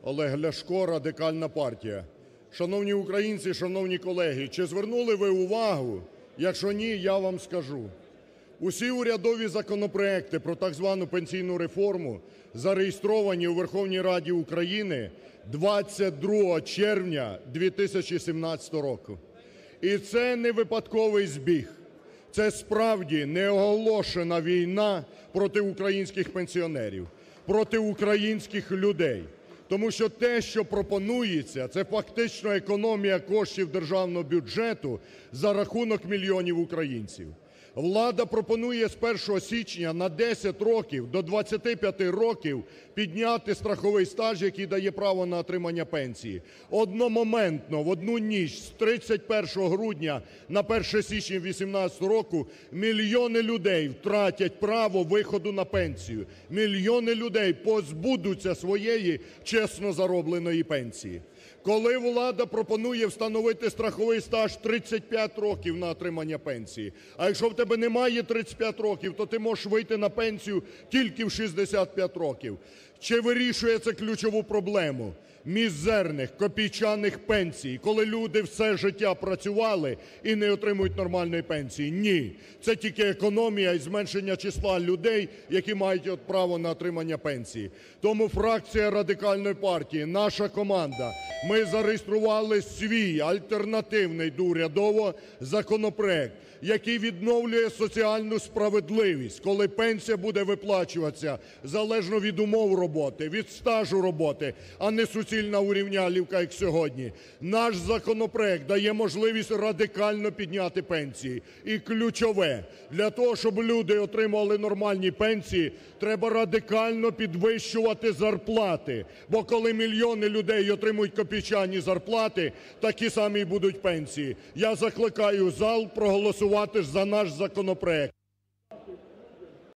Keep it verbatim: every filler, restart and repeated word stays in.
Олег Ляшко, Радикальна партія. Шановні українці, шановні колеги, чи звернули ви увагу? Якщо ні, я вам скажу. Усі урядові законопроекти про так звану пенсійну реформу зареєстровані у Верховній Раді України двадцять другого червня дві тисячі сімнадцятого року. І це не випадковий збіг. Це справді неоголошена війна проти українських пенсіонерів, проти українських людей. Тому що те, що пропонується, це фактично економія коштів державного бюджету за рахунок мільйонів українців. Влада пропонує з першого січня на десять років до двадцяти п'яти років підняти страховий стаж, який дає право на отримання пенсії. Одномоментно, в одну ніч з тридцять першого грудня на перше січня вісімнадцятого року мільйони людей втратять право виходу на пенсію. Мільйони людей позбудуться своєї чесно заробленої пенсії. Коли влада пропонує встановити страховий стаж тридцять п'ять років на отримання пенсії, а якщо в тебе немає тридцять п'ять років, то ти можеш вийти на пенсію тільки в шістдесят п'ять років. Чи вирішує це ключову проблему мізерних, копійчаних пенсій, коли люди все життя працювали і не отримують нормальної пенсії? Ні. Це тільки економія і зменшення числа людей, які мають право на отримання пенсії. Тому фракція Радикальної партії, наша команда, ми зареєстрували свій альтернативний до урядового законопроект, який відновлює соціальну справедливість, коли пенсія буде виплачуватися залежно від умов роботи, від стажу роботи, а не суцільна урівнялівка, як сьогодні. Наш законопроект дає можливість радикально підняти пенсії. І ключове, для того, щоб люди отримували нормальні пенсії, треба радикально підвищувати зарплати. Бо коли мільйони людей отримують копійчані зарплати, такі самі будуть пенсії. Я закликаю зал проголосувати за наш законопроект.